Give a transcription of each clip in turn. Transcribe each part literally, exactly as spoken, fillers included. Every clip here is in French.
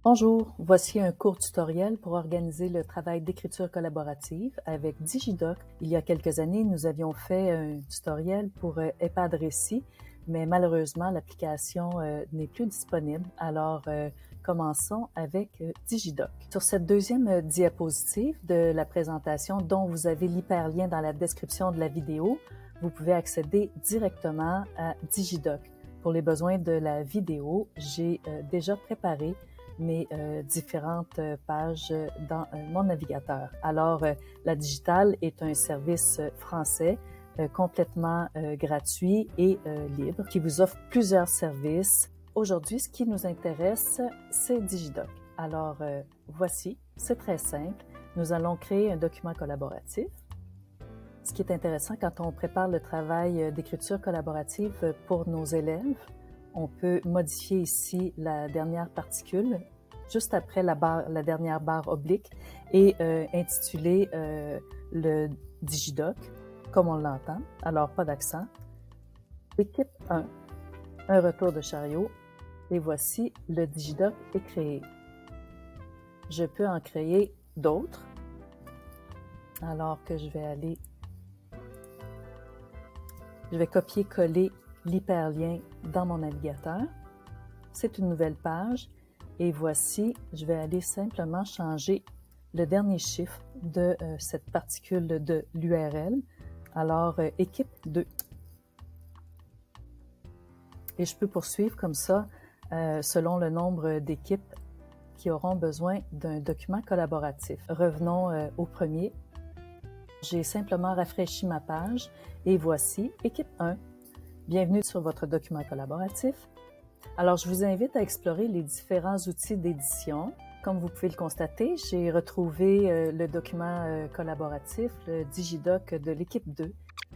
Bonjour, voici un court tutoriel pour organiser le travail d'écriture collaborative avec Digidoc. Il y a quelques années, nous avions fait un tutoriel pour euh, EHPAD Récit, mais malheureusement, l'application euh, n'est plus disponible. Alors, euh, commençons avec euh, Digidoc. Sur cette deuxième euh, diapositive de la présentation, dont vous avez l'hyperlien dans la description de la vidéo, vous pouvez accéder directement à Digidoc. Pour les besoins de la vidéo, j'ai euh, déjà préparé mes euh, différentes pages dans euh, mon navigateur. Alors, euh, la Digitale est un service français euh, complètement euh, gratuit et euh, libre qui vous offre plusieurs services. Aujourd'hui, ce qui nous intéresse, c'est Digidoc. Alors, euh, voici, c'est très simple. Nous allons créer un document collaboratif. Ce qui est intéressant quand on prépare le travail d'écriture collaborative pour nos élèves, on peut modifier ici la dernière particule juste après la, barre, la dernière barre oblique et euh, intituler euh, le Digidoc comme on l'entend. Alors, pas d'accent. Équipe un, un retour de chariot. Et voici, le Digidoc est créé. Je peux en créer d'autres. Alors que je vais aller... Je vais copier-coller l'hyperlien dans mon navigateur. C'est une nouvelle page et voici, je vais aller simplement changer le dernier chiffre de euh, cette particule de l'U R L. Alors, euh, équipe deux. Et je peux poursuivre comme ça euh, selon le nombre d'équipes qui auront besoin d'un document collaboratif. Revenons euh, au premier. J'ai simplement rafraîchi ma page et voici équipe un. Bienvenue sur votre document collaboratif. Alors, je vous invite à explorer les différents outils d'édition. Comme vous pouvez le constater, j'ai retrouvé euh, le document euh, collaboratif, le Digidoc de l'équipe deux.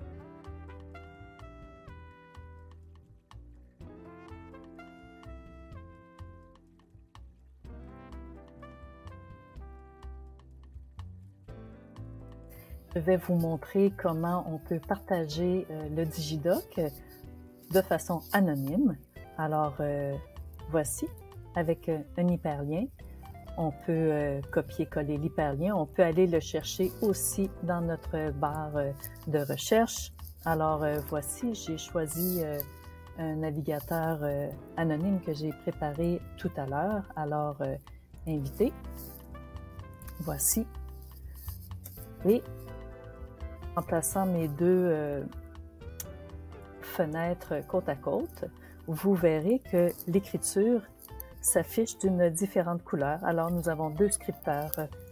Je vais vous montrer comment on peut partager euh, le Digidoc de façon anonyme. Alors, euh, voici, avec euh, un hyperlien, on peut euh, copier-coller l'hyperlien. On peut aller le chercher aussi dans notre barre euh, de recherche. Alors, euh, voici, j'ai choisi euh, un navigateur euh, anonyme que j'ai préparé tout à l'heure. Alors, euh, invité. Voici. Et en plaçant mes deux euh, fenêtres côte à côte, vous verrez que l'écriture s'affiche d'une différente couleur. Alors, nous avons deux scripteurs.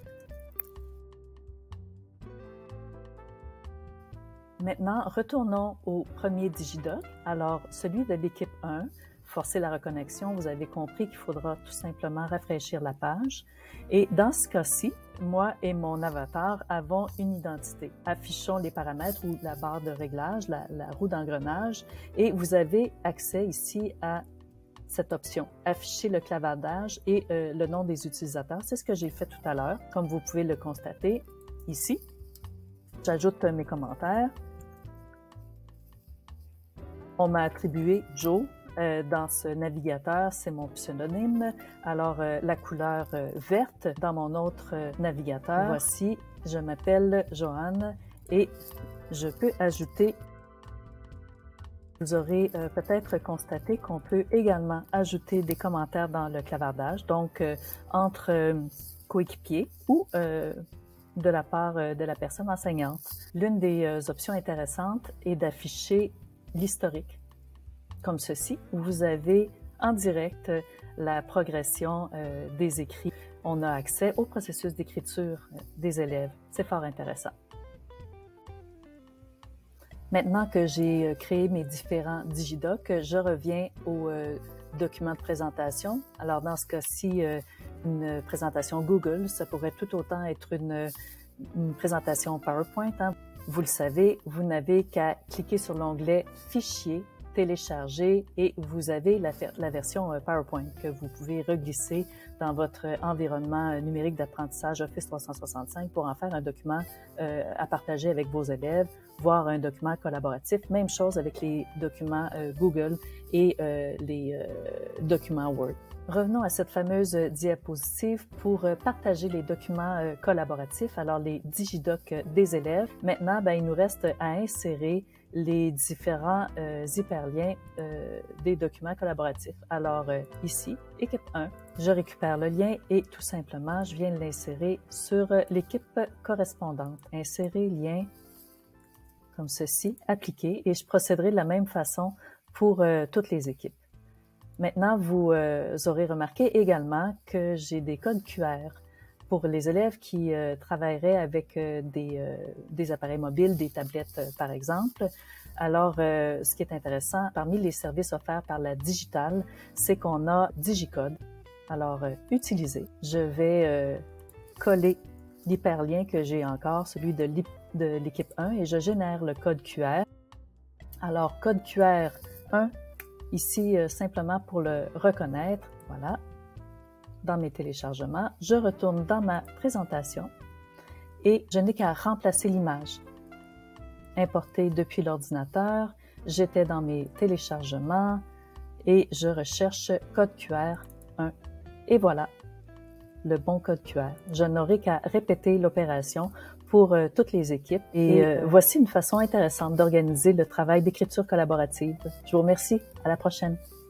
Maintenant, retournons au premier Digidoc. Alors, celui de l'équipe un, forcer la reconnexion, vous avez compris qu'il faudra tout simplement rafraîchir la page. Et dans ce cas-ci, moi et mon avatar avons une identité. Affichons les paramètres ou la barre de réglage, la, la roue d'engrenage, et vous avez accès ici à cette option, afficher le clavardage et euh, le nom des utilisateurs. C'est ce que j'ai fait tout à l'heure, comme vous pouvez le constater ici. J'ajoute mes commentaires. On m'a attribué Joe. Euh, dans ce navigateur, c'est mon pseudonyme. Alors, euh, la couleur euh, verte dans mon autre euh, navigateur. Voici, je m'appelle Joanne et je peux ajouter. Vous aurez euh, peut-être constaté qu'on peut également ajouter des commentaires dans le clavardage, donc euh, entre euh, coéquipiers ou euh, de la part euh, de la personne enseignante. L'une des euh, options intéressantes est d'afficher l'historique. Comme ceci, où vous avez en direct la progression euh, des écrits. On a accès au processus d'écriture euh, des élèves. C'est fort intéressant. Maintenant que j'ai créé mes différents Digidocs, je reviens au euh, document de présentation. Alors, dans ce cas-ci, euh, une présentation Google, ça pourrait tout autant être une, une présentation PowerPoint. Hein. Vous le savez, vous n'avez qu'à cliquer sur l'onglet « Fichier » télécharger et vous avez la, la version PowerPoint que vous pouvez reglisser dans votre environnement numérique d'apprentissage Office trois cent soixante-cinq pour en faire un document euh, à partager avec vos élèves, voire un document collaboratif. Même chose avec les documents euh, Google et euh, les euh, documents Word. Revenons à cette fameuse diapositive pour partager les documents euh, collaboratifs, alors les digidocs des élèves. Maintenant, ben, il nous reste à insérer les différents euh, hyperliens euh, des documents collaboratifs. Alors euh, ici, équipe un, je récupère le lien et tout simplement, je viens de l'insérer sur l'équipe correspondante. Insérer lien comme ceci, appliquer, et je procéderai de la même façon pour euh, toutes les équipes. Maintenant, vous euh, aurez remarqué également que j'ai des codes Q R pour les élèves qui euh, travailleraient avec euh, des, euh, des appareils mobiles, des tablettes euh, par exemple. Alors, euh, ce qui est intéressant, parmi les services offerts par la Digitale, c'est qu'on a DigiCode. Alors, euh, utiliser. Je vais euh, coller l'hyperlien que j'ai encore, celui de l'équipe un, et je génère le code Q R. Alors, code Q R un, ici, euh, simplement pour le reconnaître, voilà. Dans mes téléchargements, je retourne dans ma présentation et je n'ai qu'à remplacer l'image. Importer depuis l'ordinateur, j'étais dans mes téléchargements et je recherche code Q R un. Et voilà, le bon code Q R. Je n'aurai qu'à répéter l'opération pour euh, toutes les équipes. Et euh, voici une façon intéressante d'organiser le travail d'écriture collaborative. Je vous remercie. À la prochaine.